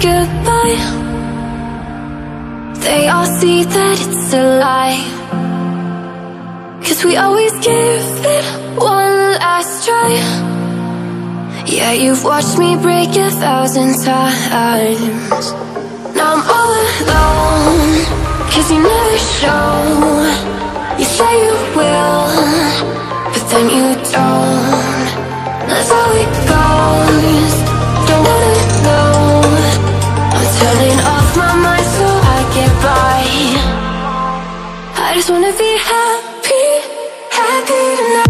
goodbye. They all see that it's a lie, 'cause we always give it one last try. Yeah, you've watched me break 1,000 times. Now I'm all alone, 'cause you never show. You say you will, but then you don't. That's how it goes. Don't wanna know. I'm turning off my mind so I get by. I just wanna be happy, happy tonight.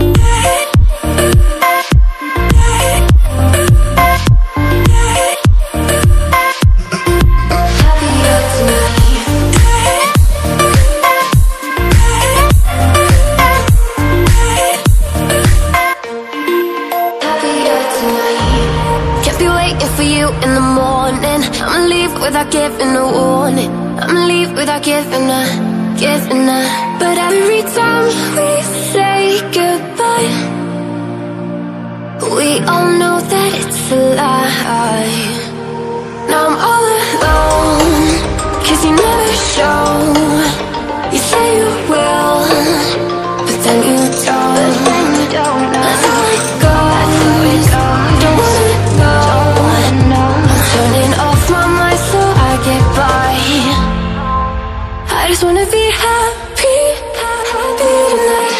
In the morning, I'ma leave without giving a warning. I'ma leave without giving a. But every time we say goodbye, we all know that it's a lie. Now I'm all alone, 'cause you never show. You say you will, but then you don't. That's how it goes. Don't wanna know. Turning off my mind so I get by. I just wanna be happy, happy tonight.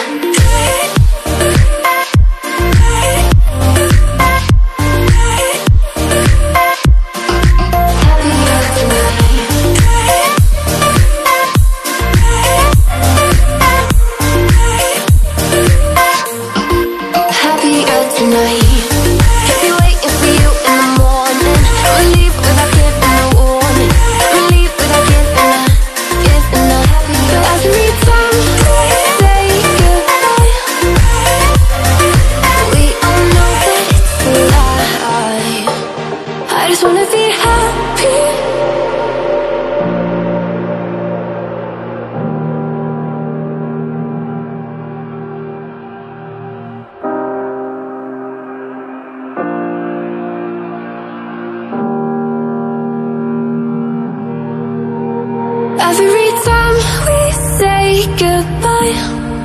Happier tonight. I just wanna be happy. Every time we say goodbye,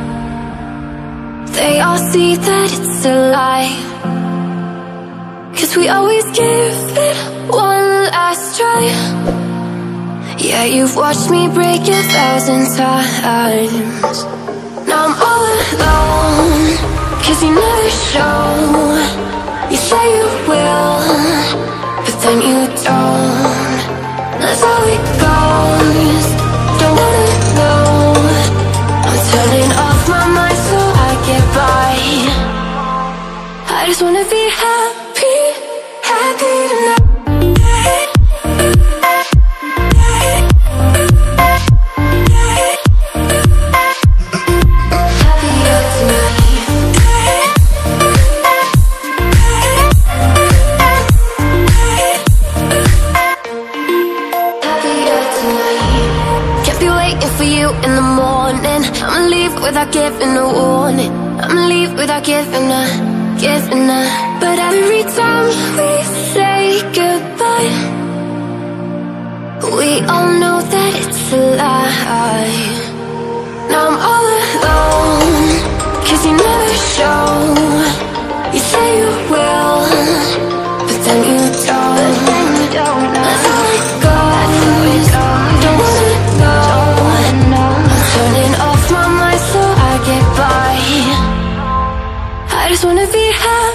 they all see that it's a lie, 'cause we always give it one last try. Yeah, you've watched me break 1,000 times. Now I'm all alone, 'cause you never show. You say you will, but then you don't. That's how it goes. Don't wanna know. I'm turning off my mind so I get by. I just wanna be happy, happy tonight. Happier tonight. Happier tonight. Kept you waiting for you in the morning. I'ma leave without giving a warning. I'ma leave without giving a. But every time we say goodbye, we all know that it's a lie. Now I'm all alone, 'cause you never show. You say you will, but then you don't. That's how it goes. Don't wanna know. I'm turning off my mind so I get by. I just wanna be happy.